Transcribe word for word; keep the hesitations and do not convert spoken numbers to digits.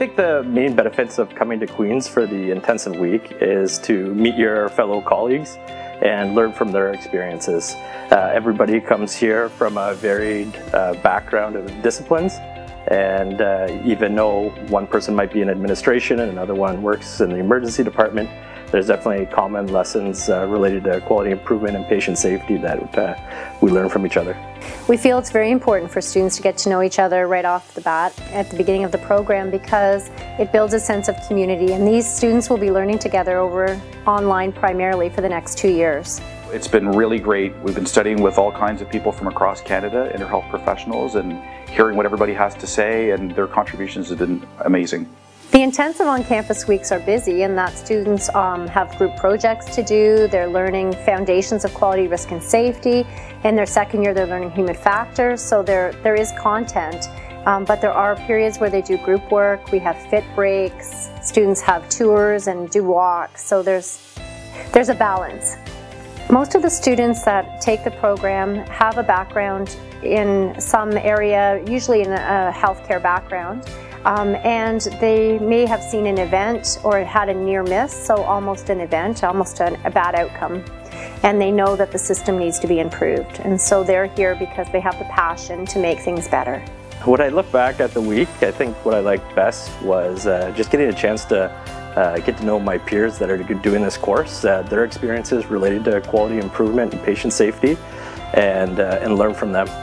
think the main benefits of coming to Queen's for the intensive week is to meet your fellow colleagues and learn from their experiences. Uh, everybody comes here from a varied uh, background of disciplines, and uh, even though one person might be in administration and another one works in the emergency department, there's definitely common lessons uh, related to quality improvement and patient safety that uh, we learn from each other. We feel it's very important for students to get to know each other right off the bat at the beginning of the program, because it builds a sense of community, and these students will be learning together over online primarily for the next two years. It's been really great. We've been studying with all kinds of people from across Canada, InterHealth professionals, and hearing what everybody has to say, and their contributions have been amazing. The intensive on-campus weeks are busy in that students um, have group projects to do. They're learning foundations of quality, risk and safety. In their second year they're learning human factors, so there, there is content. Um, but there are periods where they do group work. We have fit breaks, students have tours and do walks, so there's, there's a balance. Most of the students that take the program have a background in some area, usually in a healthcare background. Um, and they may have seen an event or had a near miss, so almost an event, almost an, a bad outcome. And they know that the system needs to be improved. And so they're here because they have the passion to make things better. When I look back at the week, I think what I liked best was uh, just getting a chance to uh, get to know my peers that are doing this course, uh, their experiences related to quality improvement and patient safety, and, uh, and learn from them.